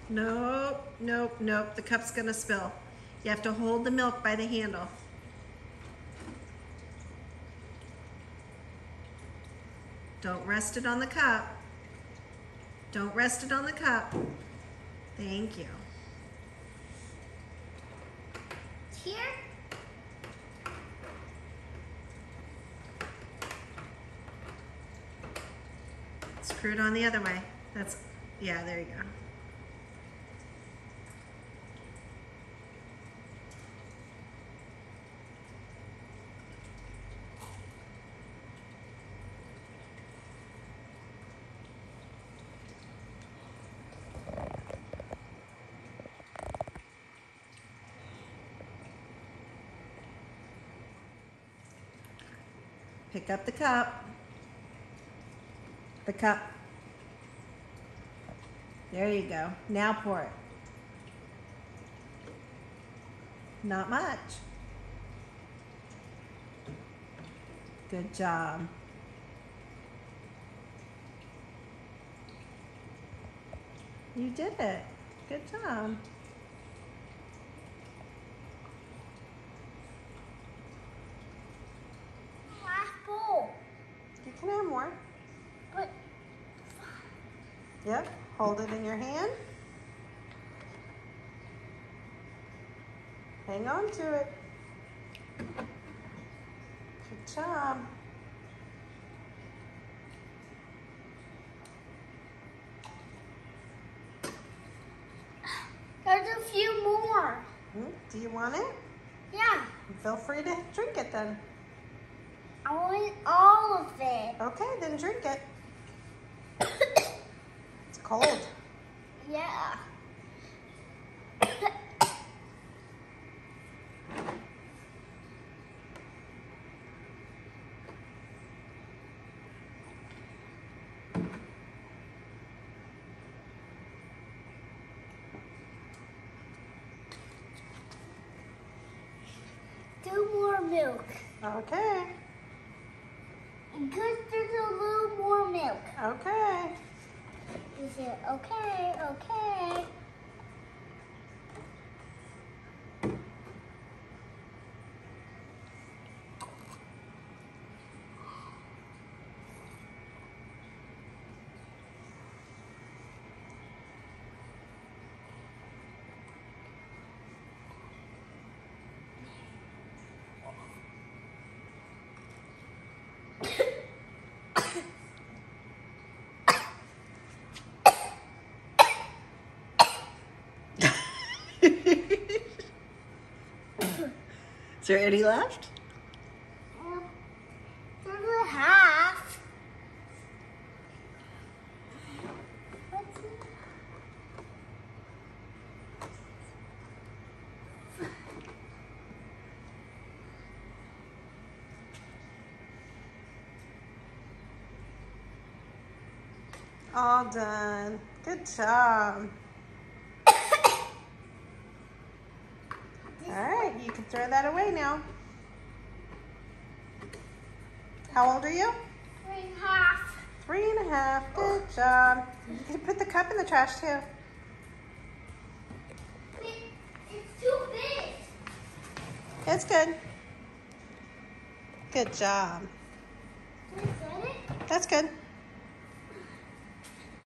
Nope, nope, nope. The cup's gonna spill. You have to hold the milk by the handle. Don't rest it on the cup. Don't rest it on the cup. Thank you. Here? Screw it on the other way. Yeah, there you go. Pick up the cup. The cup. There you go. Now pour it. Not much. Good job. You did it. Good job. Last bowl. You can have more. But Yep. Hold it in your hand. Hang on to it. Good job. there's a few more. Do you want it? Yeah. Feel free to drink it then. I want all of it. Okay, then drink it. It's cold. Yeah. Do more milk. Okay. Because there's a little more milk. Okay. Is it okay? Okay. Is there any left? There's a half. What's it? All done. Good job. All right, you can throw that away now. How old are you? 3.5. 3.5. Good job. You can put the cup in the trash too. It's too big. It's good. Good job. Is that it? That's good.